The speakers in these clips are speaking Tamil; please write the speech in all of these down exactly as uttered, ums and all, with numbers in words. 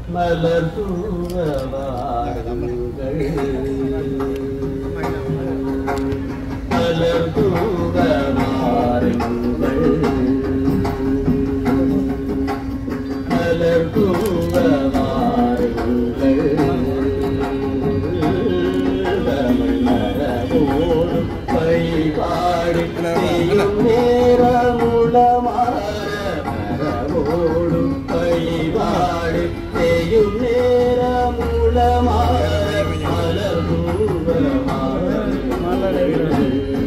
மலர் தூவாருங்கள் மலர் தூவாருங்கள் மலர் தூவாருங்கள் தமிழ் மரபோடு வழிபாடு செய்யும் நேரமுளமாற மரபோடு வழிபாடு செய்யும் நேரமுளமாற மலர் தூவாருங்கள்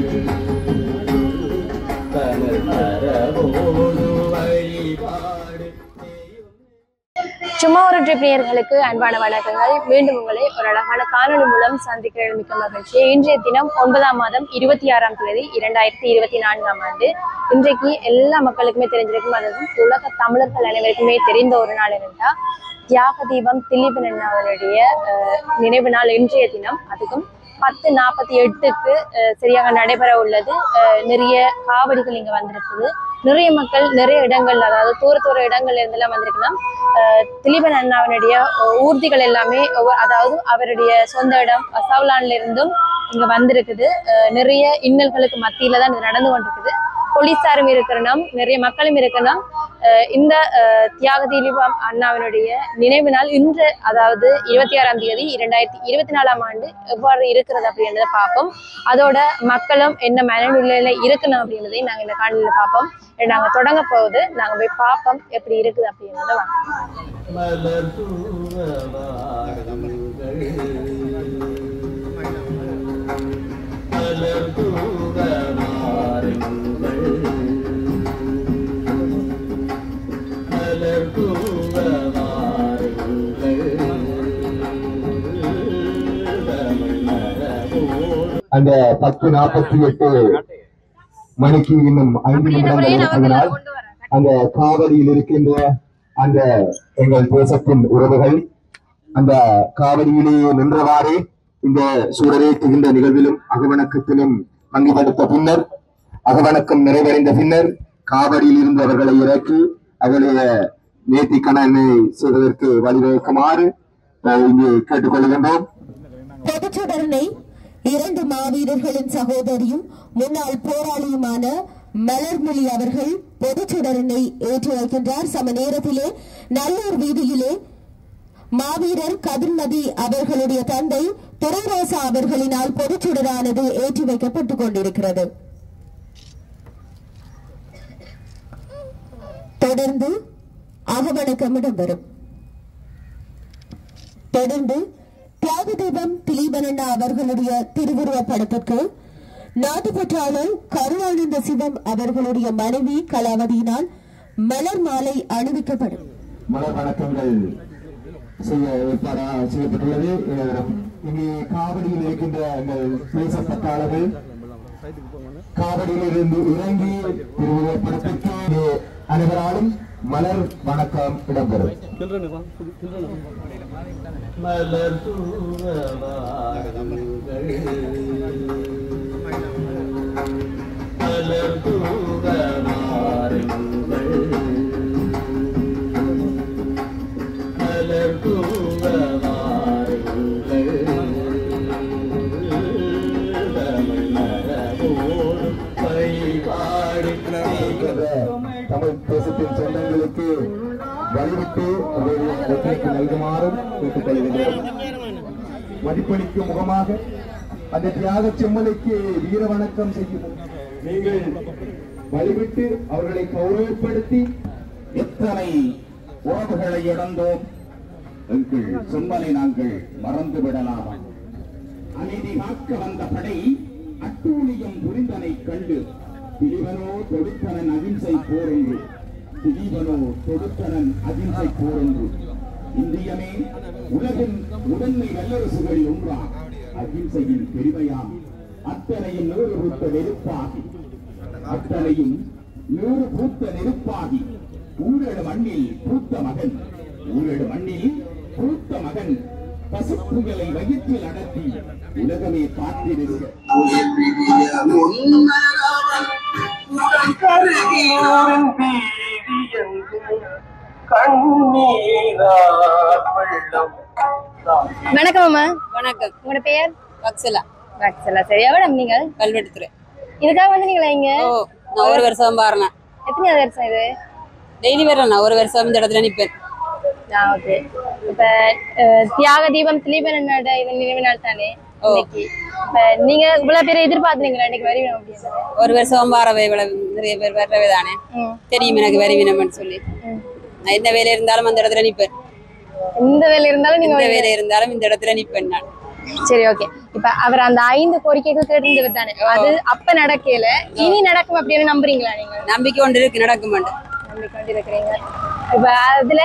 தமிழ் மரபோடு வழிபாடு. சும்மா ஒரு ட்ரிப் நேயர்களுக்கு அன்பான வணக்கங்கள். மீண்டும் உங்களை ஒரு அழகான காணொலி மூலம் சந்திக்கிற மிக்க மகிழ்ச்சி. இன்றைய தினம் ஒன்பதாம் மாதம் இருபத்தி ஆறாம் தேதி இரண்டாயிரத்தி இருபத்தி நான்காம் ஆண்டு. இன்றைக்கு எல்லா மக்களுக்குமே தெரிஞ்சிருக்கும், அதுவும் உலக தமிழர்கள் அனைவருக்குமே தெரிந்த ஒரு நாள் என்னென்னா தியாக தீபம் திலீபன் அண்ணாவுடைய நினைவு நாள் இன்றைய தினம். அதுக்கும் பத்து நாற்பத்தி எட்டுக்கு சரியாக நடைபெற உள்ளது. நிறைய காவடிகள் இங்க வந்திருக்குது. நிறைய மக்கள் நிறைய இடங்கள், அதாவது தூர தூர இடங்கள்ல இருந்தெல்லாம் வந்திருக்கலாம். திலீபன் அண்ணாவினுடைய ஊர்திகள் எல்லாமே, அதாவது அவருடைய சொந்த இடம் சவுலான்ல இருந்தும் இங்க வந்திருக்குது. நிறைய இன்னல்களுக்கு மத்தியில தான் இது நடந்து கொண்டிருக்குது. போலீஸாரும் இருக்கணும், நிறைய மக்களும் இருக்கணும். இந்த தியாக தீபம் அண்ணாவினுடைய நினைவு நாள் இன்று, அதாவது இருபத்தி ஆறாம் தேதி இரண்டாயிரத்தி இருபத்தி நாலாம் ஆண்டு எவ்வாறு இருக்கிறது அப்படின்றத பார்ப்போம். அதோட மக்களும் என்ன மனநிலையில இருக்கணும் அப்படின்றதையும் நாங்க இந்த காணொலியில பார்ப்போம். நாங்க தொடங்க போகுது, நாங்க போய் பார்ப்போம் எப்படி இருக்குது அப்படின்றத வாங்க. அந்த பத்து நாற்பத்தி எட்டு மணிக்கு இன்னும் ஐந்து நிமிடங்கள் அந்த காவடியில் இருக்கின்ற அந்த எங்கள் தேசத்தின் உறவுகள் அந்த காவடியிலேயே நின்றவாறே இந்த சூடரேற்றுகின்ற நிகழ்விலும் அகவணக்கத்திலும் பங்குபடுத்த பின்னர், அகவணக்கம் நிறைவடைந்த பின்னர் காவடியில் இருந்து அவர்களை இறக்கி அவருடைய நேர்த்தி கடனை செய்வதற்கு வழிவகுக்குமாறு இங்கே கேட்டுக்கொள்கின்றோம். பொதுச்சுடரனை இரண்டு மாவீரர்களின் சகோதரியும் முன்னாள் போராளியுமான மலர்மொழி அவர்கள் பொதுச்சுடரனை ஏற்றி வைக்கின்றார். சம நேரத்திலே நல்லூர் வீதியிலே மாவீரர் கதிர்மதி அவர்களுடைய தந்தை துரைராசா அவர்களினால் பொதுச்சுடரானது ஏற்றி வைக்கப்பட்டுக் கொண்டிருக்கிறது. தொடர்ந்து அகவணக்கம் இடம்பெறும். தொடர்ந்து தியாக தீபம் திலீபன் அண்ணா அவர்களுடைய திருவுருவ படத்திற்கு நாட்டுப்பற்றாளர் கருணானந்த சிவம் அவர்களுடைய மனைவி கலாவதியினால் மலர் மாலை அணிவிக்கப்படும். மலர் வணக்கங்கள் செய்ய ஏற்பாடா செய்யப்பட்டுள்ளது. இங்கே காவடியில் இருக்கின்ற எங்கள் தேச பற்றாளர்கள் காவடியில் இருந்து இறங்கி திருவுருவ படத்திற்கு அனைவராலும் மலர் வணக்கம் இடம்பெறும். மலர் தூவாருங்கள் மலர் தூவாருங்கள் மலர் தூவாருங்கள் தமிழ் மரபோடு வழிபாடு. தமிழ் தேசத்தின் சொந்தங்களுக்கு வழிவிட்டு ஒத்துழைப்பு நல்குமாறும் கேட்டுக்கொள்கிறோம். மதிப்பளிக்கும் முகமாக அந்த தியாக செம்மலுக்கு வீர வணக்கம் செய்யும் நீங்கள் வழிவிட்டு அவர்களை கௌரவப்படுத்தி எத்தனை உறவுகளை இழந்தோம். எங்கள் செம்மலை நாங்கள் மறந்து விடலாம். அமைதி காக்க வந்த படை அட்டூழியம் புரிந்தனை கண்டு திலீபனோ தொடுத்தனன் அகிம்சை போரென்று திலீபனோ தொடுத்தனன் அகிம்சை போரென்று இந்தியமே உலகின் முதன்மை வல்லரசுகளில் ஒன்றா அகிம்சையின் பெருமையாம் அத்தனையும் நூறு பூத்த நெருப்பாகி அத்தனையும் நூறு பூத்த நெருப்பாகி ஊழல் மண்ணில் பூத்த மகன் ஊழல் மண்ணில் பூத்த மகன் பசுப்புகளை வயிற்றில் அடர்த்தி உலகமே பார்த்திருக்க கண்ணீரா வணக்கம் அம்மா. வணக்கம். உங்களோட பெயர்? வக்சலா. வக்சலா. சரி, எவ்வளவு நீங்கள்? கல்வெட்டுத்துறை. இதுக்காக வந்து நீங்களா இங்க? ஓ, நான் ஒரு வருஷம் பாருனேன். எத்தனை வருஷம் இது? டெய்லி வரேன். நான் ஒரு வருஷம் இந்த இடத்துல நிற்பேன். ஆ, ஓகே. இப்ப தியாக தீபம் திலீபனோட இது நினைவு நாள் தானே இன்னைக்கு. இப்ப நீங்க இவ்வளவு பேரை எதிர்பார்த்தீங்களா இன்னைக்கு வருவீங்க அப்படின்னு? ஒரு வருஷம் வாரவே இவ்வளவு நிறைய பேர் வரவே தானே தெரியும் எனக்கு வருவீனம்னு சொல்லி. நான் என்ன வேலை இருந்தாலும் அந்த இடத்துல நிற்பேன். எந்த வேலை இருந்தாலும் நீங்க எந்த வேலை இருந்தாலும் இந்த இடத்துல நிற்பேன் நான். சரி, ஓகே. இப்ப அவர் அந்த ஐந்து கோரிக்கைகள் கேட்டிருந்தவர் தானே, அது அப்ப நடக்கல, இனி நடக்கும் அப்படின்னு நம்புறீங்களா நீங்க? நம்பிக்கை ஒன்று இருக்கு, நடக்க மாட்டேன். நம்பிக்கை கொண்டு இருக்கிறீங்க. இப்ப அதுல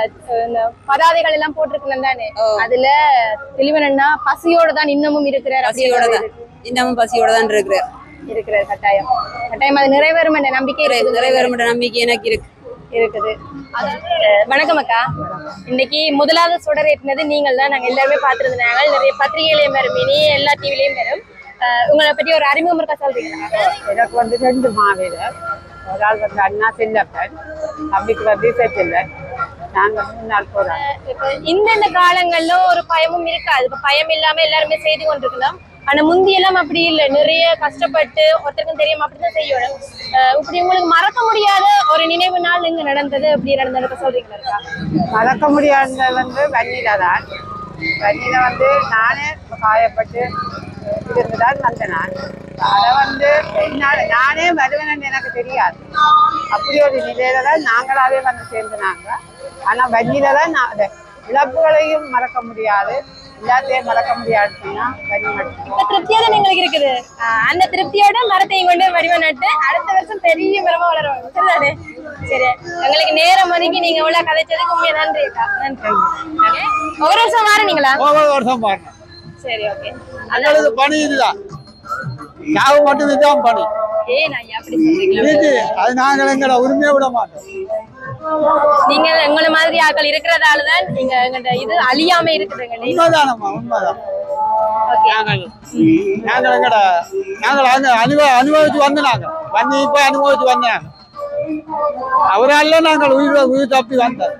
பதாதைகள் எல்லாம் போட்டிருக்கணும் தானே, அதுல தெளிவனா பசியோட தான் இன்னமும் இருக்கிறார். பசியோட தான் இன்னமும் பசியோட தான் இருக்கிறார் இருக்கிறார் கட்டாயம் கட்டாயம் அது நிறைவேறும் என்ற நம்பிக்கை நிறைவேறும் என்ற நம்பிக்கை எனக்கு இருக்கு இருக்குது. வணக்கம் அக்கா. இன்னைக்கு முதலாவது சுடர் ஏற்றினது நீங்கள் தான். நாங்க எல்லாருமே பார்த்துருந்தாங்க. நிறைய பத்திரிகையிலையும் வரும், இனி எல்லா டிவிலையும் வரும். உங்களை பற்றி ஒரு அறிமுகம் இருக்கா சொல்றீங்களா? எனக்கு வந்து ரெண்டு மாவீரர். ஒரு ஆள் வந்து அண்ணா செல்லப்பன், தம்பிக்கு வந்து செல்ல. நாங்கள் மூணு நாள் போறோம். இந்தந்த காலங்கள்ல ஒரு பயமும் இருக்காது. இப்ப பயம் இல்லாம எல்லாருமே செய்து கொண்டிருக்கலாம். ஆனா முந்தி எல்லாம் அப்படி இல்லை. நிறைய கஷ்டப்பட்டு ஒருத்தருக்கும் தெரியாம அப்படிதான் செய்யணும். இப்படி உங்களுக்கு மறக்க முடியாத ஒரு நினைவு நாள் இங்க நடந்தது அப்படி நடந்தது சொல்றீங்களா? மறக்க முடியாத வந்து வன்னியில தான். வன்னியில வந்து நானே காயப்பட்டு இருந்துதான் வந்த நான். அதை வந்து என்னால் நானே வருவேன்னு எனக்கு தெரியாது. அப்படி ஒரு நிலையில தான் நாங்களாவே வந்து சேர்ந்துனாங்க. ஆனா வன்னியில தான் நான் அதை இழப்புகளையும் மறக்க முடியாது, எல்லாத்தையும் மறக்க முடியாதுன்னா வரி நட்டு. இப்ப திருப்தியோட எங்களுக்கு இருக்குது. அந்த திருப்தியோட மரத்தையும் கொண்டு வடிவ நட்டு அடுத்த வருஷம் பெரிய மரமா வளரும். சரிதானே? சரி, எங்களுக்கு நேரம் ஒதுக்கி நீங்க எவ்வளவு கதைச்சதுக்கு உண்மையா நன்றி அக்கா. நன்றி. ஒவ்வொரு வருஷம் மாறினீங்களா? ஒவ்வொரு வருஷம் மாறினேன். சரி, ஓகே. அதாவது பணி இதுதான், சாவு மட்டும் இதுதான் பணி. ஏன் ஐயா அப்படி சொல்றீங்களா? அது நாங்கள் எங்களை உரிமையை விட மாட்டோம். நீங்க எங்களை மாதிரி ஆக்கள் இருக்கிறதாலதான் நீங்க எங்கள்ட்ட இது அழியாம இருக்குதுங்க. உண்மைதானம்மா, உண்மைதான். நாங்கள் நாங்கள் எங்கட நாங்கள் அங்க அனுபவ அனுபவிச்சு வந்து நாங்க வந்து இப்ப அனுபவிச்சு வந்தாங்க. அவரால் நாங்கள் உயிர் உயிர் தப்பி வந்தோம்.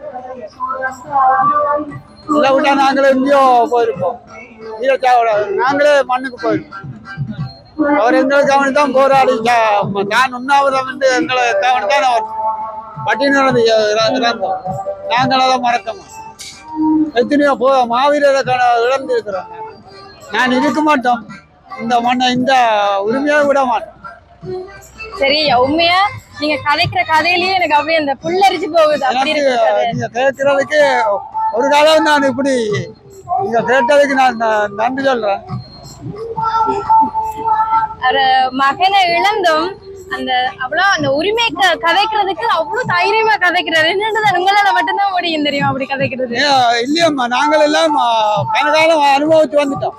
இல்லை விட்டா நாங்களே எங்கேயோ போயிருப்போம். வீரச்சாவோட நாங்களே மண்ணுக்கு போயிருப்போம். அவர் எங்களை கவனித்தான் போராடி நான் உண்ணாவிரதம் என்று எங்களை கவனித்தான் அவர் பட்டினி இறந்தோம். நாங்கள் அதை மறக்கமா எத்தனையோ போ மாவீரரை இழந்து இருக்கிறோம். நான் இருக்க மாட்டோம், இந்த மண்ணை இந்த உரிமையை விட மாட்டோம். சரி, உண்மையா நீங்க கதைக்கிற கதையிலேயே எனக்கு அப்படியே அந்த புல்லரிச்சு போகுது. அப்படி நீங்க கேட்கறதுக்கு ஒரு காலம் நான் இப்படி நீங்க கேட்டதுக்கு நான் நன்றி சொல்றேன். மகனை இழந்தும் அந்த அவ்வளவு அந்த உரிமை கதைக்கிறதுக்கு அவ்வளவு தைரியமா கதைக்கிறாரு. என்னன்றது உங்களால மட்டும்தான் முடியும் தெரியும் அப்படி கதைக்கிறது. இல்லையம்மா, நாங்கள் எல்லாம் கனகாலம் அனுபவிச்சு வந்துட்டோம்.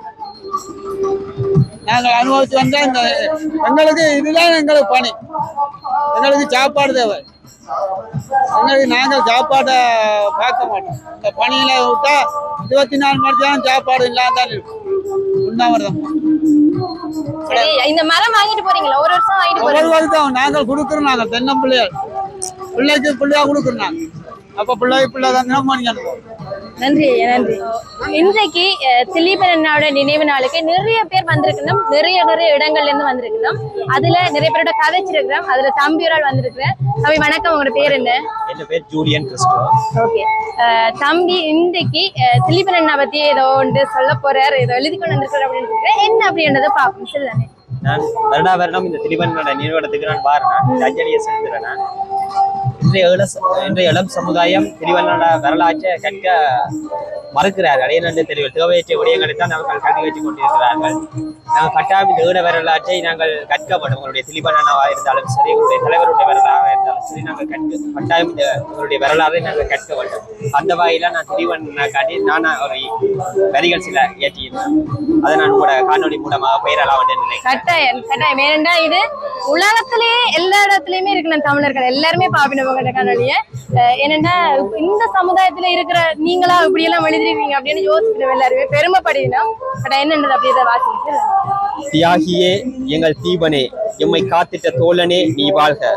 நாங்கள் அனுபவிச்சு வந்தா இந்த எங்களுக்கு இதுதான் எங்களுக்கு பணி. எங்களுக்கு சாப்பாடு தேவை. எங்களுக்கு நாங்கள் சாப்பாடை பார்க்க மாட்டோம். இந்த பணியில விட்டா இருபத்தி நாலு மணி நேரம் சாப்பாடு இல்லாம தான் இருக்கும். உண்ணாவிரதம். இந்த மரம் வாங்கிட்டு போறீங்களா? ஒரு வருஷம் வாங்கிட்டு ஒரு வருஷம் நாங்கள் கொடுக்குறோம். நாங்கள் தென்னம்பிள்ளையார் பிள்ளைக்கு பிள்ளையா கொடுக்குறோம். நாங்கள் அப்ப பிள்ளை பிள்ளை தான் பண்ணி அனுப்புவோம். நன்றி நன்றி. இன்றைக்கு திலீபன் அண்ணாவோட நினைவு நாளுக்கு நிறைய பேர் வந்திருக்கணும். நிறைய நிறைய இடங்கள்ல இருந்து வந்திருக்கணும். அதுல நிறைய பேரோட கதைச்சிருக்கிறோம். அதுல தம்பி ஒரு ஆள் வந்திருக்கிறேன். தம்பி வணக்கம், உங்களோட பேர் என்ன? என் பேர் ஜூலியன் கிறிஸ்டோ. ஓகே தம்பி, இன்றைக்கு திலீபன் அண்ணா பத்தி ஏதோ ஒன்று சொல்ல போறாரு, ஏதோ எழுதி கொண்டு வந்திருக்காரு அப்படின்னு என்ன அப்படின்றத பாப்போம். சரிதானே? நான் வருடா வருடம் இந்த திலீபனோட நினைவிடத்துக்கு நான் பாருறேன், அஞ்சலியை செலுத்துறேன். நான் இன்றைய இன்றைய இளம் சமுதாயம் திலீபனோட வரலாற்றை கற்க மறுக்கிறார்கள். ஏனென்று தெரியவில்லை. தேவையற்ற விடயங்களை தான் அவர்கள் கல்வி வச்சுக் கொண்டிருக்கிறார்கள். நாங்கள் கட்டாயம் இந்த ஈட வரலாற்றை நாங்கள் கற்க வேண்டும். உங்களுடைய திலீபன் அண்ணாவாக இருந்தாலும் சரி, உங்களுடைய தலைவருடைய வரலாறாக இருந்தாலும் சரி, நாங்கள் கற்க கட்டாயம் இந்த உங்களுடைய வரலாறை நாங்கள் கற்க வேண்டும். அந்த வகையில நான் திலீபன் காட்டி நான் ஒரு வரிகள் சில இயற்றியிருந்தேன். அதை நான் கூட காணொலி மூலமாக பெயரலாம் என்று நினைக்கிறேன். கட்டாயம் கட்டாயம். ஏனென்றா இது உலகத்திலேயே எல்லா இடத்துலயுமே இருக்கு. தமிழர்கள் எல்லாருமே பாப்பினவங்க காணொலிய. ஏனென்றா இந்த சமுதாயத்துல இருக்கிற நீங்களா இப்படி எல்லாம் எழுதிருக்கீங்க அப்படின்னு யோசிக்கிறோம். எல்லாருமே பெருமைப்படுகிறோம். என்னன்றது அப்படியே வாசிச்சு. தியாகியே எங்கள் தீபனே, எம்மை காத்திட்ட தோழனே நீ வாழ்க.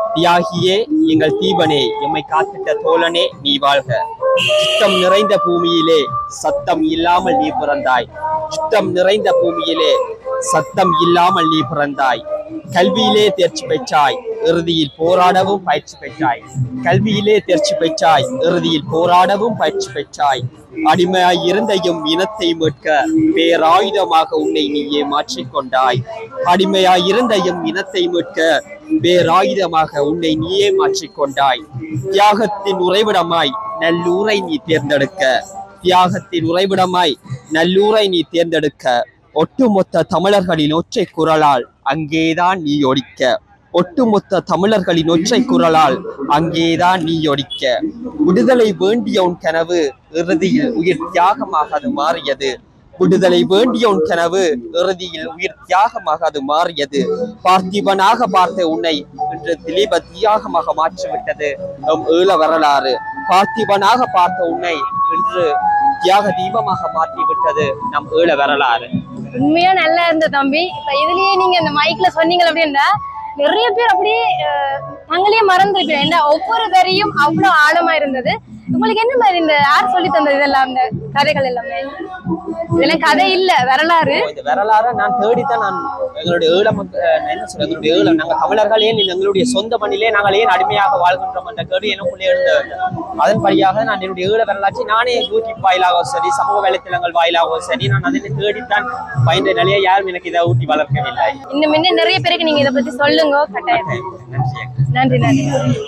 தியாகியே எங்கள் தீபனே, எம்மை காத்திட்ட தோழனே நீ வாழ்க. சுத்தம் நிறைந்த பூமியிலே சத்தம் இல்லாமல் நீ பிறந்தாய். சுத்தம் நிறைந்த பூமியிலே சத்தம் இல்லாமல் நீ பிறந்தாய். கல்வியிலே தேர்ச்சி பெற்றாய், இறுதியில் போராடவும் பயிற்சி பெற்றாய். கல்வியிலே தேர்ச்சி பெற்றாய், இறுதியில் போராடவும் பயிற்சி பெற்றாய். அடிமையாய் இருந்த எம் இனத்தை மீட்க பேராயுதமாக உன்னை நீயே மாற்றிக்கொண்டாய். அடிமையாய் இருந்த எம் இனத்தை மீட்க பேராயுதமாக உன்னை நீயே மாற்றிக்கொண்டாய். தியாகத்தின் உறைவிடமாய் நல்லூரை நீ தேர்ந்தெடுக்க தியாகத்தின் உறைவிடமாய் நல்லூரை நீ தேர்ந்தெடுக்க ஒட்டுமொத்த தமிழர்களின் ஒற்றை குரலால் அங்கேதான் நீ ஒடிக்க. ஒட்டுமொத்த தமிழர்களின் ஒற்றை குரலால் அங்கேதான் நீ ஒடிக்க. விடுதலை வேண்டிய உன் கனவு இறுதியில் உயிர் தியாகமாக அது மாறியது. விடுதலை வேண்டிய உன் கனவு இறுதியில் உயிர் தியாகமாக அது மாறியது. பார்த்திபனாக பார்த்த உன்னை இன்று திலீப தியாகமாக மாற்றிவிட்டது நம் ஈழ வரலாறு. பார்த்திபனாக பார்த்த உன்னை இன்று தியாக தீபமாக மாற்றி விட்டது நம் ஈழ வரலாறு. உண்மையா நல்லா இருந்த தம்பி. இப்ப இதுலயே நீங்க இந்த மைக்ல சொன்னீங்க அப்படின்னா நிறைய பேர் அப்படியே தங்களே மறந்துருக்கிறேன். ஏன்னா ஒவ்வொரு வரையும் அவ்வளவு ஆழமா இருந்தது. உங்களுக்கு என்ன மாதிரி இந்த யார் சொல்லி தந்தது இதெல்லாம், இந்த கதைகள் எல்லாமே? இதெல்லாம் கதை இல்ல, வரலாறு. இந்த வரலாறு நான் தேடித்தான் நான் எங்களுடைய ஈழ மக்கள் என்ன சொல்ல எங்களுடைய ஈழம் நாங்கள் தமிழர்கள் ஏன் எங்களுடைய சொந்த மண்ணிலே நாங்கள் ஏன் அடிமையாக வாழ்கின்றோம் என்ற கேள்வி எனக்குள்ளே எழுந்தது. அதன்படியாக நான் என்னுடைய ஈழ வரலாற்றை நானே யூடியூப் வாயிலாகவும் சரி, சமூக வலைத்தளங்கள் வாயிலாகவும் சரி, நான் அதனை தேடித்தான் பயின்ற நிலையை யாரும் எனக்கு இதை ஊட்டி வளர்க்கவில்லை. இன்னும் இன்னும் நிறைய பேருக்கு நீங்க இதை பத்தி சொல்லுங்க. கட்டாயம். நன்றி நன்றி.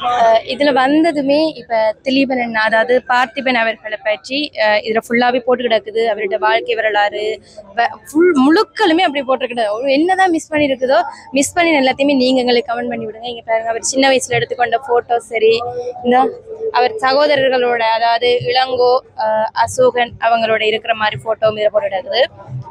இதுல வந்ததுமே இப்ப திலீபன் அதாவது பார்த்திபன் அவர்களை பற்றி இதுல ஃபுல்லாவே போட்டு கிடக்குது. அவருடைய வாழ்க்கை வரலாறு ஃபுல் முழுக்களுமே அப்படி போட்டுக்கிட்டு என்னதான் மிஸ் பண்ணி இருக்குதோ மிஸ் பண்ணி எல்லாத்தையுமே நீங்க எங்களுக்கு கமெண்ட் பண்ணி விடுங்க. இங்க பாருங்க, அவர் சின்ன வயசுல எடுத்துக்கொண்ட போட்டோ சரி, இந்த அவர் சகோதரர்களோட அதாவது இளங்கோ அசோகன் அவங்களோட இருக்கிற மாதிரி போட்டோ இதில் போட்டு கிடக்குது.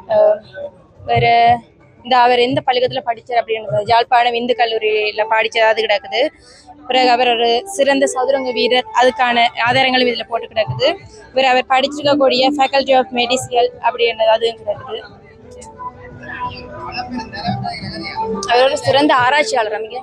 வேற இந்த அவர் எந்த பள்ளிக்கூடத்துல படிச்சார் அப்படின்றது யாழ்ப்பாணம் இந்து கல்லூரியில படிச்சது அது கிடக்குது. பிறகு அவர் ஒரு சிறந்த சதுரங்க வீரர், அதுக்கான ஆதாரங்களும் இதுல போட்டு கிடக்குது. இவர் அவர் படிச்சிருக்கக்கூடிய ஃபேக்கல்டி ஆஃப் மெடிசினல் அப்படின்றது அதுவும் கிடக்குது. அவர் ஒரு சிறந்த ஆராய்ச்சியாளர். அமைங்க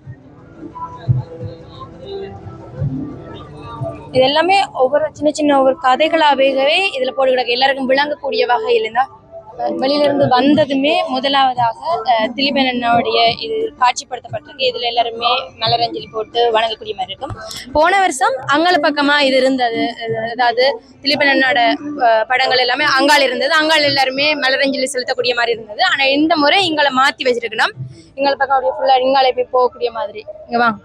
இது எல்லாமே ஒவ்வொரு சின்ன சின்ன ஒவ்வொரு கதைகளாகவே இதுல போட்டு கிடக்கு. எல்லாருக்கும் விளங்கக்கூடிய வகையில் இருந்தா வெளியிலிருந்து வந்ததுமே முதலாவதாக திலீபன் அண்ணாவுடைய இது காட்சிப்படுத்தப்பட்டிருக்கு. இதுல எல்லாருமே மலரஞ்சலி போட்டு வணங்கக்கூடிய மாதிரி இருக்கும். போன வருஷம் அங்காள பக்கமா இது இருந்தது, அதாவது திலீபன் அண்ணாவோட படங்கள் எல்லாமே அங்காள் இருந்தது. அங்காள் எல்லாருமே மலரஞ்சலி செலுத்தக்கூடிய மாதிரி இருந்தது. ஆனா இந்த முறை இங்களை மாத்தி வச்சிருக்கணும். எங்களை பக்கம் அப்படியே ஃபுல்லா இங்கால போய் போகக்கூடிய மாதிரி. இங்க வா,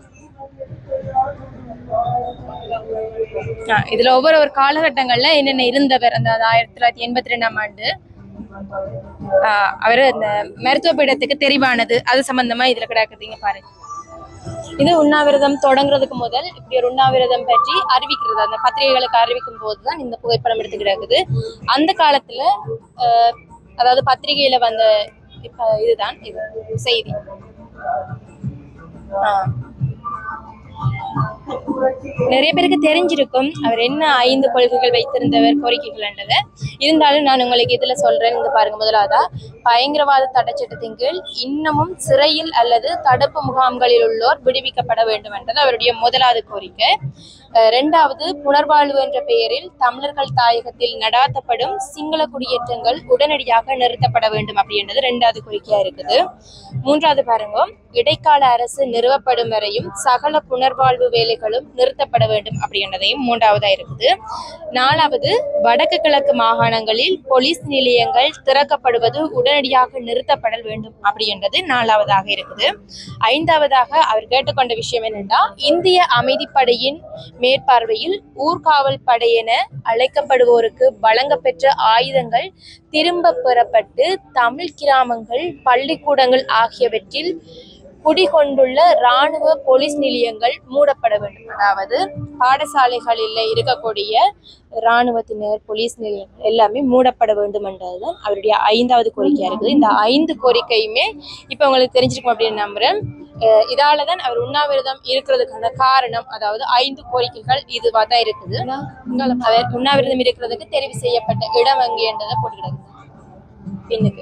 இதுல ஒவ்வொரு ஒரு காலகட்டங்கள்ல என்னென்ன இருந்தவர், அந்த ஆயிரத்தி தொள்ளாயிரத்தி எண்பத்தி ரெண்டாம் ஆண்டு ஆஹ் அவரு அந்த மருத்துவ பீடத்துக்கு தெரிவானது அது சம்பந்தமா இதுல கிடக்குதுங்க பாரு. இது உண்ணாவிரதம் தொடங்குறதுக்கு முதல் இப்படி ஒரு உண்ணாவிரதம் பற்றி அறிவிக்கிறது அந்த பத்திரிகைகளுக்கு அறிவிக்கும் போதுதான் இந்த புகைப்படம் எடுத்து கிடக்குது. அந்த காலத்துல அஹ் அதாவது பத்திரிகையில வந்த இப்ப இதுதான் இது செய்தி. ஆஹ் நிறைய பேருக்கு தெரிஞ்சிருக்கும் அவர் என்ன ஐந்து கொள்கைகள் வைத்திருந்தவர் கோரிக்கைகள் என்றதை. இருந்தாலும் நான் உங்களுக்கு இதுல சொல்றேன். இந்த பாருங்க, முதலாவதா பயங்கரவாத தடைச்சட்டத்தின் கீழ் இன்னமும் சிறையில் அல்லது தடுப்பு முகாம்களில் உள்ளோர் விடுவிக்கப்பட வேண்டும் என்றது அவருடைய முதலாவது கோரிக்கை. இரண்டாவது, புனர்வாழ்வு என்ற பெயரில் தமிழர்கள் தாயகத்தில் நடாத்தப்படும் சிங்கள குடியேற்றங்கள் உடனடியாக நிறுத்தப்பட வேண்டும் அப்படின்றது இரண்டாவது கோரிக்கையா இருக்குது. மூன்றாவது பாருங்க, இடைக்கால அரசு நிறுவப்படும் வரையும் சகல புனர்வாழ்வு வேலைகளும் நிறுத்தப்பட வேண்டும் அப்படின்றதையும் மூன்றாவதா இருக்குது. நாலாவது, வடக்கு கிழக்கு மாகாணங்களில் போலீஸ் நிலையங்கள் திறக்கப்படுவது உடனடியாக நிறுத்தப்பட வேண்டும் அப்படின்றது நாலாவதாக இருக்குது. ஐந்தாவதாக அவர் கேட்டுக்கொண்ட விஷயம் என்னன்னா, இந்திய அமைதிப்படையின் மேற்பார்வையில் ஊர்காவல் படை என அழைக்கப்படுவோருக்கு வழங்கப்பெற்ற ஆயுதங்கள் திரும்ப பெறப்பட்டு தமிழ் கிராமங்கள் பள்ளிக்கூடங்கள் ஆகியவற்றில் குடிகொண்டுள்ள இராணுவ போலீஸ் நிலையங்கள் மூடப்பட வேண்டும். அதாவது பாடசாலைகளில் இருக்கக்கூடிய இராணுவத்தினர் போலீஸ் நிலையங்கள் எல்லாமே மூடப்பட வேண்டும் என்றதுதான் அவருடைய ஐந்தாவது கோரிக்கையா இருக்குது. இந்த ஐந்து கோரிக்கையுமே இப்ப உங்களுக்கு தெரிஞ்சிருக்கும் அப்படின்னு நம்புறேன். இதாலதான் அவர் உண்ணாவிரதம் இருக்கிறதுக்கான காரணம், அதாவது ஐந்து கோரிக்கைகள் இதுவா தான் இருக்குது. அவர் உண்ணாவிரதம் இருக்கிறதுக்கு தெரிவு செய்யப்பட்ட இடம் அங்கே என்றதை போட்டுக்கிறாங்க பின்னுக்கு.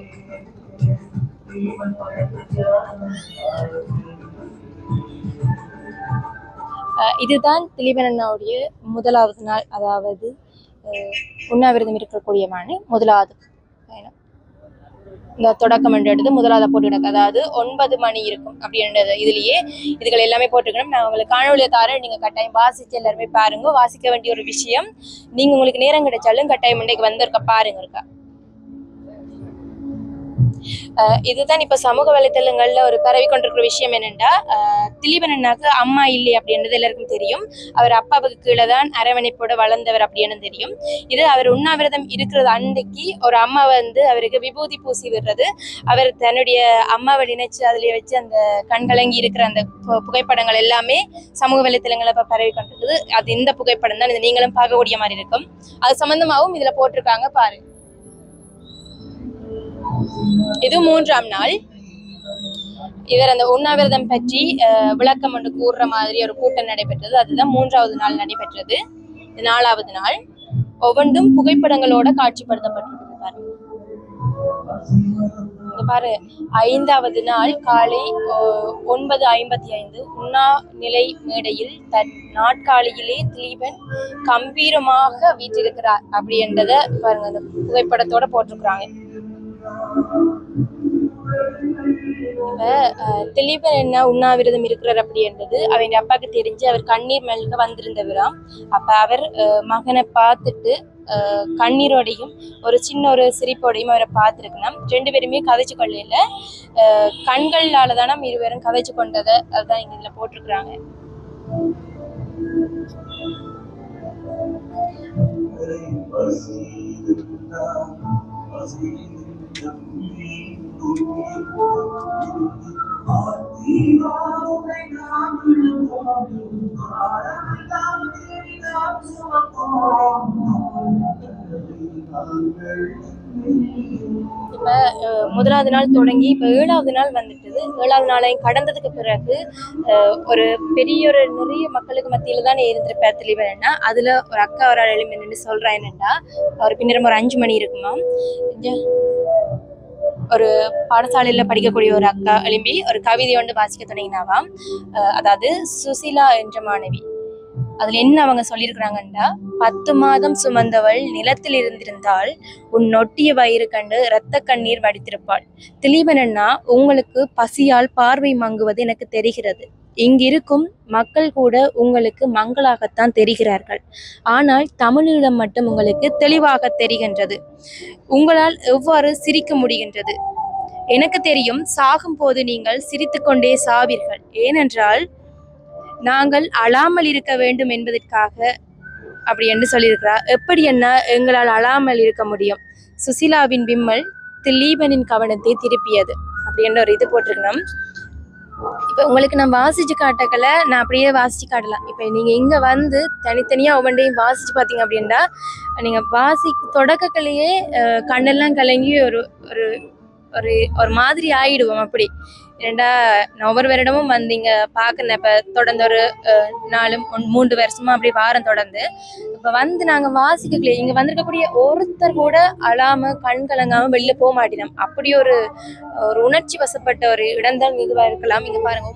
இதுதான் திலீபன் அண்ணாவுடைய முதலாவது நாள், அதாவது உண்ணாவிரதம் இருக்கக்கூடியமான முதலாவது பயணம். இந்த தொடக்கம் எடுத்து முதலாவது போட்டு கிடக்கு, அதாவது ஒன்பது மணி இருக்கும் அப்படின்றது இதுலயே இதுகள் எல்லாமே போட்டுக்கணும். நான் உங்களுக்கு காணொலியை தாரேன், நீங்க கட்டாயம் வாசிச்சு எல்லாருமே பாருங்க. வாசிக்க வேண்டிய ஒரு விஷயம், நீங்க உங்களுக்கு நேரம் கிடைச்சாலும் கட்டாயம் இன்றைக்கு வந்திருக்க பாருங்க இருக்கா. இதுதான் இப்ப சமூக வலைத்தளங்கள்ல ஒரு பரவி கொண்டிருக்கிற விஷயம் என்னென்னா, திலீபன் அண்ணாக்கு அம்மா இல்லை அப்படின்றது எல்லாருக்கும் தெரியும். அவர் அப்பாவுக்கு கீழே தான் அரவணைப்போட வளர்ந்தவர் அப்படின்னு தெரியும். இது அவர் உண்ணாவிரதம் இருக்கிறது அன்றைக்கு ஒரு அம்மா வந்து அவருக்கு விபூதி பூசி விடுறது, அவர் தன்னுடைய அம்மாவை நினைச்சு அதுல வச்சு அந்த கண்கலங்கி இருக்கிற அந்த புகைப்படங்கள் எல்லாமே சமூக வலைத்தளங்களை இப்ப பரவி கொண்டிருக்குது. அது இந்த புகைப்படம் தான், இது நீங்களும் பார்க்கக்கூடிய மாதிரி இருக்கும். அது சம்பந்தமாகவும் இதுல போட்டிருக்காங்க பாரு. இது மூன்றாம் நாள். இவர் அந்த உண்ணாவிரதம் பற்றி விளக்கம் ஒன்று கூறுற மாதிரி ஒரு கூட்டம் நடைபெற்றது. அதுதான் மூன்றாவது நாள் நடைபெற்றது. நாலாவது நாள் ஒவ்வொன்றும் புகைப்படங்களோட காட்சிப்படுத்தப்பட்டிருக்கு பாருங்க. பாரு, ஐந்தாவது நாள் காலை ஒன்பது ஐம்பத்தி ஐந்து உண்ணா நிலை மேடையில் தன் நாட்காலியிலே திலீபன் கம்பீரமாக வீற்றிருக்கிறார் அப்படின்றத பாருங்க, அந்த புகைப்படத்தோட போட்டிருக்கிறாங்க. இப்ப திலீபன் என்ன உண்ணாவிரதம் இருக்கிறார் அப்படின்றது அவங்க அப்பாவுக்கு தெரிஞ்சு அவர் கண்ணீர் மல்க வந்திருந்தவராம். அப்ப அவர் மகனை பார்த்துட்டு கண்ணீரோடையும் ஒரு சின்ன ஒரு சிரிப்போடையும் அவரை பார்த்துருக்கணும். ரெண்டு பேருமே கதைச்சு கொள்ளையில கண்களால தானே இருவரும் கதைச்சு கொண்டதை அதுதான் இங்க இதுல போட்டிருக்கிறாங்க. இப்ப முதலாவது நாள் தொடங்கி இப்ப ஏழாவது நாள் வந்துட்டது. ஏழாவது நாளை கடந்ததுக்கு பிறகு ஒரு பெரிய ஒரு நிறைய மக்களுக்கு மத்தியில தான் இருந்திருப்பார் திலீபன். அதுல ஒரு அக்கா ஒரு எழுமி நின்று சொல்றா என்னன்னா, அவர் பின்னரும் ஒரு அஞ்சு மணி இருக்குமா, ஒரு பாடசாலையில படிக்கக்கூடிய ஒரு அக்கா எழும்பி ஒரு கவிதை ஒன்று வாசிக்க தொடங்கினாவாம். அதாவது சுசிலா என்ற மாணவி. அதுல என்ன அவங்க சொல்லியிருக்கிறாங்கன்னா, பத்து மாதம் சுமந்தவள் நிலத்தில் இருந்திருந்தால் உன் நொட்டிய வயிறு கண்டு இரத்த கண்ணீர் வடித்திருப்பாள். திலீபன் அண்ணா, உங்களுக்கு பசியால் பார்வை மங்குவது எனக்கு தெரிகிறது. இங்கிருக்கும் மக்கள் கூட உங்களுக்கு மங்களாகத்தான் தெரிகிறார்கள். ஆனால் தமிழீழம் மட்டும் உங்களுக்கு தெளிவாக தெரிகின்றது. உங்களால் எவ்வாறு சிரிக்க முடிகின்றது? எனக்கு தெரியும், சாகும் போது நீங்கள் சிரித்து கொண்டே சாவீர்கள். ஏனென்றால் நாங்கள் அழாமல் இருக்க வேண்டும் என்பதற்காக அப்படி என்று சொல்லியிருக்கிறார். எப்படி என்ன எங்களால் அழாமல் இருக்க முடியும்? சுசிலாவின் விம்மல் திலீபனின் கவனத்தை திருப்பியது அப்படி என்ற ஒரு இது போட்டிருக்கணும். இப்ப உங்களுக்கு நான் வாசிச்சு காட்டக்கல, நான் அப்படியே வாசிச்சு காட்டலாம். இப்ப நீங்க இங்க வந்து தனித்தனியா ஒவ்வொன்றையும் வாசிச்சு பாத்தீங்க அப்படின்னா, நீங்க வாசி தொடக்கக்கலையே கண்ணெல்லாம் கலங்கி ஒரு ஒரு ஒரு ஒரு மாதிரி ஆயிடுவோம். அப்படி ஏண்டா நான் ஒவ்வொரு வருடமும் வந்தீங்க பார்க்கணும். இப்போ தொடர்ந்து ஒரு நாலு மூன்று வருஷமா அப்படி வாரம் தொடர்ந்து இப்போ வந்து நாங்கள் வாசிக்கலையே, இங்கே வந்திருக்கக்கூடிய ஒருத்தர் கூட அழாம கண் கலங்காம வெளில போக மாட்டேனோம். அப்படி ஒரு ஒரு உணர்ச்சி வசப்பட்ட ஒரு இடம்தான் இதுவாக இருக்கலாம். இங்கே பாருங்க,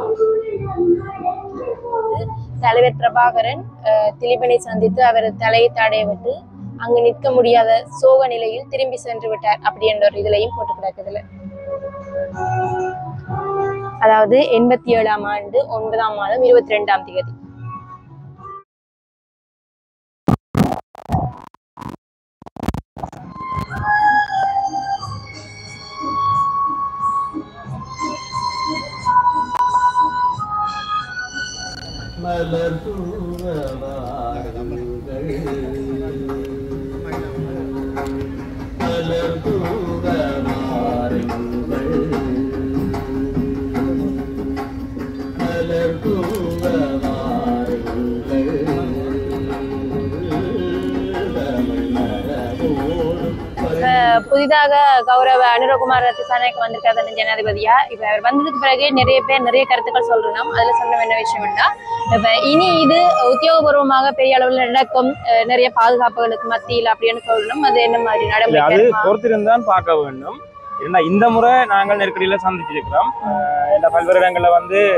தலைவர் பிரபாகரன் திலீபனை சந்தித்து அவர் தலையை தடைய விட்டு அங்கு நிற்க முடியாத சோக நிலையில் திரும்பி சென்று விட்டார் அப்படி என்ற ஒரு இதுலையும் போட்டு கிடக்குதுல. அதாவது எண்பத்தி ஏழாம் ஆண்டு ஒன்பதாம் மாதம் இருபத்தி ரெண்டாம் தேதி. மலர் தூவாருங்கள் மலர் தூவாருங்கள் மலர் புதிதாக கௌரவ அனுரகுமார் ரத்திசானைக்கு வந்திருக்காரு ஜனாதிபதியா. இப்ப அவர் வந்ததுக்கு பிறகு நிறைய பேர் நிறைய கருத்துக்கள் சொல்றோம். அதுல சொல்ல வேண்டிய விஷயம்னா, இப்ப இனி இது உத்தியோகபூர்வமாக பெரிய அளவில் நடக்கும் நிறைய பாதுகாப்புகளுக்கு மத்தியில் அப்படின்னு சொல்லணும். அது என்ன மாதிரி நடைமுறை அது பொறுத்திருந்தான் பார்க்க வேண்டும். ஏன்னா இந்த முறை நாங்கள் நெருக்கடியில சந்திச்சிருக்கிறோம். எல்லா பல்வேறு இடங்கள்ல வந்து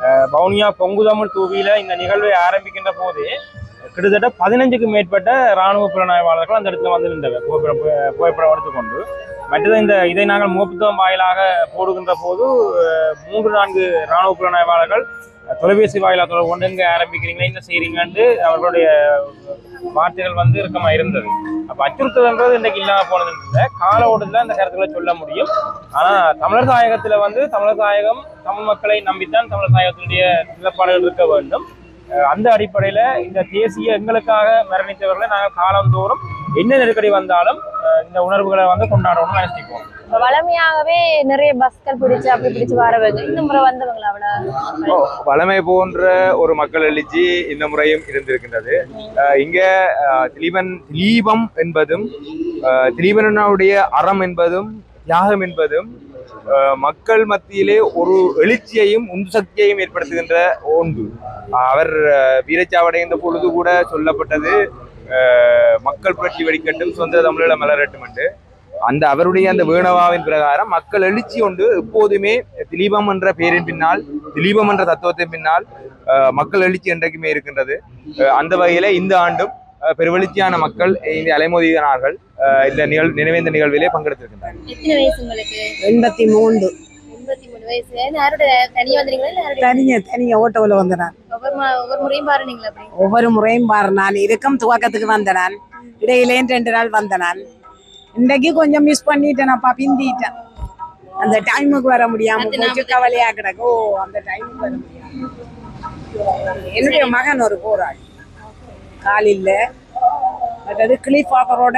வவுனியா பொங்குதமிழ் தூவியில இந்த நிகழ்வை ஆரம்பிக்கின்ற போது கிட்டத்தட்ட பதினஞ்சுக்கு மேற்பட்ட இராணுவ புலனாய்வாளர்கள் அந்த இடத்துல வந்து நின்றவை புகைப்படம் புகைப்படம் எடுத்துக்கொண்டு. மற்றது இந்த இதை நாங்கள் முகப்புத்தகம் வாயிலாக போடுகின்ற போது மூன்று நான்கு இராணுவ புலனாய்வாளர்கள் தொலைபேசி வாயிலாக தொடர்பு கொண்டு இங்கே ஆரம்பிக்கிறீங்களா என்ன செய்கிறீங்கன்னு அவர்களுடைய வார்த்தைகள் வந்து இறுக்கமா இருந்தது. அப்போ அச்சுறுத்தல்ன்றது இன்றைக்கு இல்லாமல் போனதுன்ற கால ஓட்டத்தில் அந்த கருத்துக்களை சொல்ல முடியும். ஆனால் தமிழர் தாயகத்தில் வந்து தமிழர் தாயகம் தமிழ் மக்களை நம்பித்தான் தமிழர் தாயகத்தினுடைய நிலப்பாடுகள் இருக்க வேண்டும். அந்த அடிப்படையில இந்த தேசிய எங்களுக்காக மரணித்தவர்களை நாங்கள் காலந்தோறும் என்ன நெருக்கடி வந்தாலும் இந்த உணர்வுகளை வந்து கொண்டாடணும்னு நினைச்சிப்போம். வளமையாகவே நிறைய பஸ்கள் பிடிச்சு அப்படி பிடிச்சு வரவங்க இந்த முறை வந்தவங்களா அவ்வளவு வளமை போன்ற ஒரு மக்கள் எழுச்சி இந்த முறையும் இருந்திருக்கின்றது. இங்க திலீபன் திலீபம் என்பதும் திலீபனுடைய அறம் என்பதும் தியாகம் என்பதும் மக்கள் மத்தியிலே ஒரு எழுச்சியையும் உந்து சக்தியையும் ஏற்படுத்துகின்ற ஒன்று. அவர் வீரச்சாவடைகின்ற பொழுது கூட சொல்லப்பட்டது மக்கள் புரட்சி வெடிக்கட்டும் சுதந்திர தமிழீழ மலரட்டும் என்று. அந்த அவருடைய அந்த வேணவாவின் பிரகாரம் மக்கள் எழுச்சி கொண்டு எப்போதுமே திலீபம் என்ற பெயரின் பின்னால் திலீபம் என்ற தத்துவத்தின் பின்னால் மக்கள் எழுச்சி என்றைக்குமே இருக்கின்றது. அந்த வகையில இந்த ஆண்டும் பெருவெழுச்சியான மக்கள் இந்த அலைமோதினார்கள். இந்த நிகழ் நினைவேந்த நிகழ்விலே பங்கெடுத்திருக்கின்றனர். எத்தனை வயசு உங்களுக்கு? எண்பத்தி மூன்று. எண்பத்தி மூணு வயசு. யாரோட தனியா வந்தீங்களா? தனியா தனியா ஓட்டோவில் வந்த நான். ஒவ்வொரு ஒவ்வொரு முறையும் பாருனீங்களா? அப்படி ஒவ்வொரு முறையும் பாரு நான் இருக்கும் துவக்கத்துக்கு வந்த நான் இடையிலே ரெண்டு நாள் வந்த நான். இன்றைக்கு கொஞ்சம் மிஸ் பண்ணிட்டேன் அப்பா பிந்திட்டேன். அந்த டைமுக்கு வர முடியாம கொஞ்சம் கவலையா கிடக்கு. ஓ அந்த டைமுக்கு வர முடியாம என்னுடைய மகன் ஒரு போராளி காலில் மற்றது கிளி ஃபாதரோட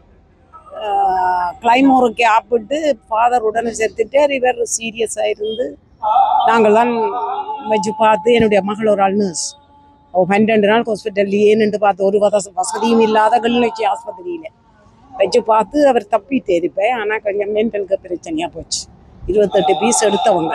கிளைமோருக்கு ஆப்பிட்டு ஃபாதர் உடனே செத்துட்டார். இவர் சீரியஸாக இருந்து நாங்கள் தான் வச்சு பார்த்து என்னுடைய மகள் ஒரு ஆள் நர்ஸ் அவள் பன்னெண்டு நாள் ஹாஸ்பிட்டல்லையே நின்று பார்த்து ஒரு வத வசதியும் இல்லாத கிளிநொச்சி ஆஸ்பத்திரியில் வச்சு பார்த்து அவர் தப்பிட்டு இருப்பேன். ஆனால் கொஞ்சம் மென்டலுக்கு பிரச்சனையாக போச்சு. இருபத்தெட்டு பீஸ் எடுத்தவங்க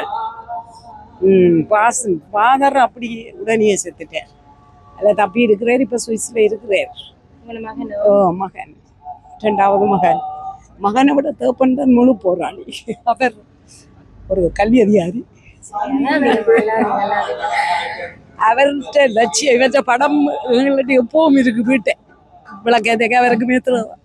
ம் பாஸ் ஃபாதர் அப்படி உடனே செத்துட்டேன். அதில் தப்பி இருக்கிறார். இப்போ சுவிஸில் இருக்கிறார். ஓ மகன் ரெண்டாவது மகன். மகனை விட தேப்பன் தான் முழு போராளி. அவர் ஒரு கல்வி அதிகாரி. அவர்கிட்ட லட்சியம் இவற்ற படம் எங்கள்கிட்ட எப்பவும் இருக்கு. வீட்டை விளக்கேற்க அவருக்கு மேத்துறதான்.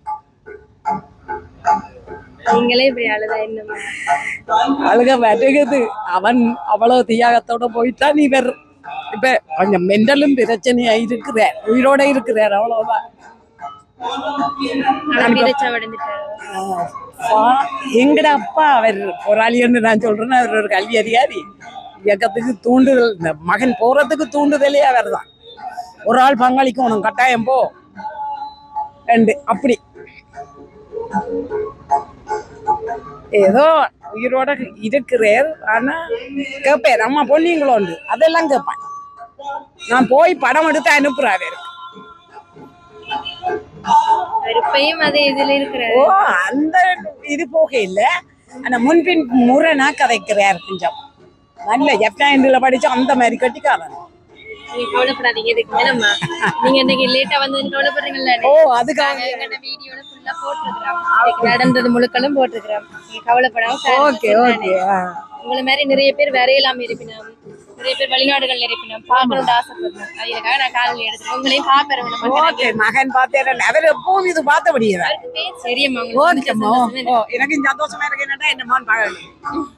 நீங்களே இப்படி அழுதா என்ன அழுக வருகிறது. அவன் அவ்வளவு தியாகத்தோட போயிட்டான். இவர் இப்ப கொஞ்சம் மென்டலும் பிரச்சனையா இருக்கிறார். உயிரோட இருக்கிறார். அவ்வளவுதான். எங்கட அப்பா அவர் போராளின்னு நான் சொல்றேன். அவர் ஒரு கல்வி அதிகாரி. இயக்கத்துக்கு தூண்டுதல் இந்த மகன் போறதுக்கு தூண்டுதலே அவர் தான். ஒரு ஆள் பங்களிக்கணும் கட்டாயம் போ ரெண்டு அப்படி ஏதோ உயிரோட இருக்கிறார். ஆனா கேட்பேன் அம்மா பொண்ணுங்களோண்டு அதெல்லாம் கேட்பேன். நான் போய் படம் எடுத்து அனுப்புறாரு. ஓ அந்த இது போக இல்ல. ஆனா முன்பின் முரணா கதைக்கிறார். கொஞ்சம் நல்ல எஃப்ஐல படிச்சா அந்த மாதிரி கட்டிக்காரன். கவலைப்படாதீங்க. இதுக்கு மேலம்மா நீங்க இன்னைக்கு லேட்டா வந்து கவலைப்படுறீங்கல்ல. ஓ அதுக்காக வீடியோல ஃபுல்லா போட்டுருக்கோம். நடந்தது முழுக்களும் போட்டுருக்கோம். நீங்க கவலைப்படாம ஓகே ஓகே. உங்களை மாதிரி நிறைய பேர் வரையலாம் இருப்பினோம். நிறைய பேர் வெளிநாடுகள் இருப்பினோம். பார்க்கணும்னு ஆசைப்படுறோம். அதுக்காக நான் காலையில் எடுத்துருக்கேன். உங்களையும் பாப்பேன். மகன் பார்த்தேன். அவர் எப்பவும் இது பார்த்தபடியே சரியம்மா. எனக்கு சந்தோஷமா இருக்கு. என்னன்னா என்ன மான் பார்க்கணும்.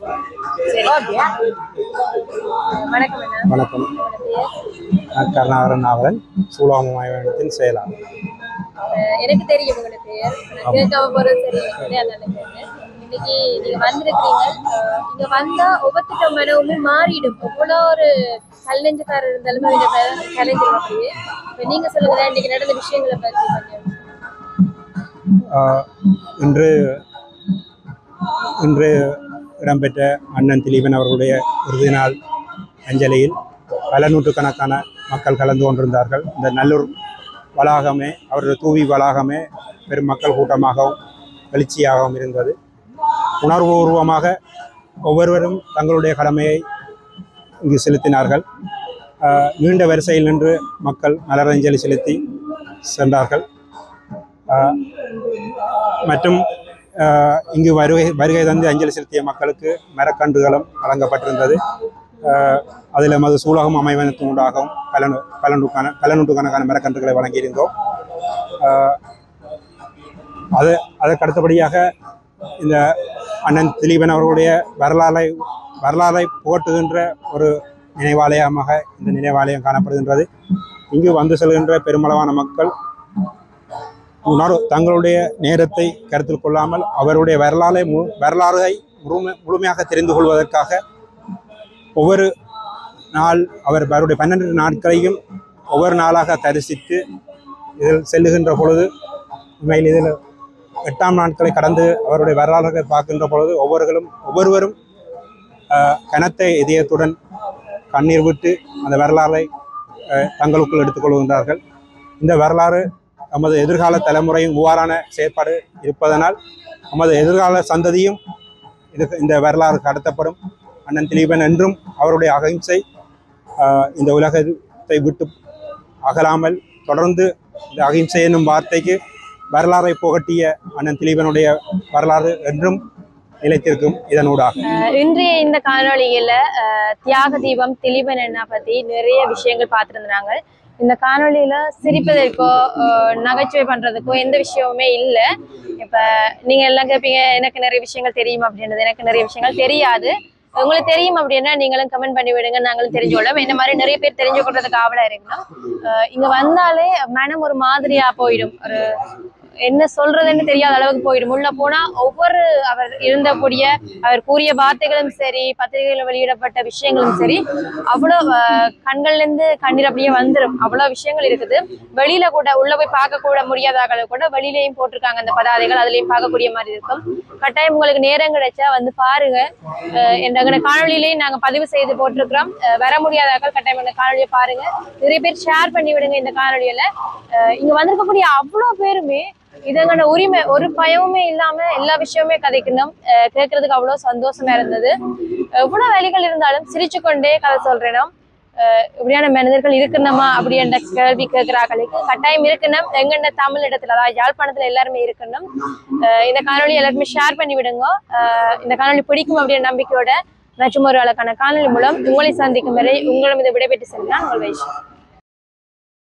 வணக்கம். வணக்கம். கருணாகரன் நாவலன் சூலாம மாவட்டத்தின் செயலாளர். எனக்கு தெரியும் உங்களோட பேர். கேட்காம போறது சரி. இன்னைக்கு நீங்க வந்திருக்கிறீங்க. இங்க வந்தா ஒவ்வொருத்த மனவுமே மாறிடும். எவ்வளோ ஒரு கலைஞக்காரர் இருந்தாலுமே கலைஞர் அப்படியே. இப்ப நீங்க சொல்லுங்க இன்னைக்கு நடந்த விஷயங்களை பத்தி கொஞ்சம். இன்று இன்று இடம்பெற்ற அண்ணன் திலீபன் அவர்களுடைய இறுதி நாள் அஞ்சலியில் பல நூற்றுக்கணக்கான மக்கள் கலந்து கொண்டிருந்தார்கள். இந்த நல்லூர் வளாகமே அவருடைய தூவி வளாகமே பெரும் மக்கள் கூட்டமாகவும் எழுச்சியாகவும் இருந்தது. உணர்வுபூர்வமாக ஒவ்வொருவரும் தங்களுடைய கடமையை இங்கு செலுத்தினார்கள். நீண்ட வரிசையில் நின்று மக்கள் மலரஞ்சலி செலுத்தி சென்றார்கள். மற்றும் இங்கு வருகை வருகை தந்து அஞ்சலி செலுத்திய மக்களுக்கு மரக்கன்றுகளும் வழங்கப்பட்டிருந்தது. அதில் மது சூலகம் அமைவனத்தின் ஊடாகவும் கலனு கலனுக்கான கலநூற்றுக்கணக்கான மரக்கன்றுகளை வழங்கியிருந்தோம். அது அதற்கு அடுத்தபடியாக இந்த அண்ணன் திலீபன் அவர்களுடைய வரலாறை வரலாறை புகட்டுகின்ற ஒரு நினைவாலயமாக இந்த நினைவாலயம் காணப்படுகின்றது. இங்கு வந்து செல்கின்ற பெருமளவான மக்கள் உணர்வு தங்களுடைய நேரத்தை கருத்தில் கொள்ளாமல் அவருடைய வரலாறை மு வரலாறை முழுமை முழுமையாக தெரிந்து கொள்வதற்காக ஒவ்வொரு நாள் அவர் அவருடைய பன்னெண்டு நாட்களையும் ஒவ்வொரு நாளாக தரிசித்து இதில் செல்லுகின்ற பொழுது உண்மையில் இதில் எட்டாம் நாட்களை கடந்து அவருடைய வரலாறுகளை பார்க்கின்ற பொழுது ஒவ்வொருவரும் ஒவ்வொருவரும் கனத்த இதயத்துடன் கண்ணீர் விட்டு அந்த வரலாறை தங்களுக்குள் எடுத்துக்கொள்கின்றார்கள். இந்த வரலாறு நமது எதிர்கால தலைமுறையும் இவ்வாறான செயற்பாடு இருப்பதனால் நமது எதிர்கால சந்ததியும் இது இந்த வரலாறு கடத்தப்படும். அண்ணன் திலீபன் என்றும் அவருடைய அகிம்சை இந்த உலகத்தை விட்டு அகலாமல் தொடர்ந்து இந்த அகிம்சை என்னும் வார்த்தைக்கு வரலாறை புகட்டிய அண்ணன் திலீபனுடைய வரலாறு என்றும் நிலைத்திருக்கும். இதனூடாக இன்றைய இந்த காணொலியில தியாக தீபம் திலீபன் அண்ணா பத்தி நிறைய விஷயங்கள் பார்த்துருந்தாங்க. இந்த காணொலியில சிரிப்பதற்கோ நகைச்சுவை பண்றதுக்கோ எந்த விஷயமுமே இல்லை. இப்ப நீங்க எல்லாம் கேட்பீங்க எனக்கு நிறைய விஷயங்கள் தெரியும் அப்படின்றது. எனக்கு நிறைய விஷயங்கள் தெரியாது. உங்களுக்கு தெரியும் அப்படின்னா நீங்களும் கமெண்ட் பண்ணி விடுங்க, நாங்களும் தெரிஞ்சுக்கொள்ளோம். இந்த மாதிரி நிறைய பேர் தெரிஞ்சு கொள்றதுக்கு ஆவலா இருக்கணும். இங்க வந்தாலே மனம் ஒரு மாதிரியா போயிடும். ஒரு என்ன சொல்றதுன்னு தெரியாத அளவுக்கு போயிடும். உள்ள போனா ஒவ்வொரு அவர் இருந்தக்கூடிய அவர் கூறிய வார்த்தைகளும் சரி, பத்திரிகைகளில் வெளியிடப்பட்ட விஷயங்களும் சரி, அவ்வளோ கண்கள்ல இருந்து கண்ணீர் அப்படியே வந்துடும். அவ்வளவு விஷயங்கள் இருக்குது. வெளியில கூட உள்ள போய் பார்க்க கூட முடியாத அளவு கூட வெளியிலையும் போட்டிருக்காங்க அந்த பதாதைகள். அதுலயும் பார்க்கக்கூடிய மாதிரி இருக்கும். கட்டாயம் உங்களுக்கு நேரம் கிடைச்சா வந்து பாருங்க. என்ற காணொலியிலையும் நாங்க பதிவு செய்து போட்டிருக்கிறோம். வர முடியாதாக்கள் கட்டாயம் இந்த காணொலியை பாருங்க. நிறைய பேர் ஷேர் பண்ணி விடுங்க இந்த காணொலியில. இங்க வந்திருக்கக்கூடிய அவ்வளவு பேருமே இதங்கட உரிமை ஒரு பயமுமே இல்லாம எல்லா விஷயமுமே கதைக்கணும். கேட்கறதுக்கு அவ்வளவு சந்தோஷமா இருந்தது. எவ்வளவு வேலைகள் இருந்தாலும் சிரிச்சு கொண்டே கதை சொல்றேனும். இப்படியான மனிதர்கள் இருக்கணுமா அப்படின்ற கேள்வி கேட்கிறார்களுக்கு கட்டாயம் இருக்கணும். எங்கண்ட தமிழ் இடத்துல அதாவது யாழ்ப்பாணத்துல எல்லாருமே இருக்கணும். இந்த காணொலி எல்லாருமே ஷேர் பண்ணி விடுங்க. இந்த காணொலி பிடிக்கும் அப்படின்ற நம்பிக்கையோட மற்றும் ஒரு அழகான காணொலி மூலம் உங்களை சந்திக்கும் வரை உங்களிடம் இதை விடைபெற்று செல்கிறான் உங்கள் வைஷ்.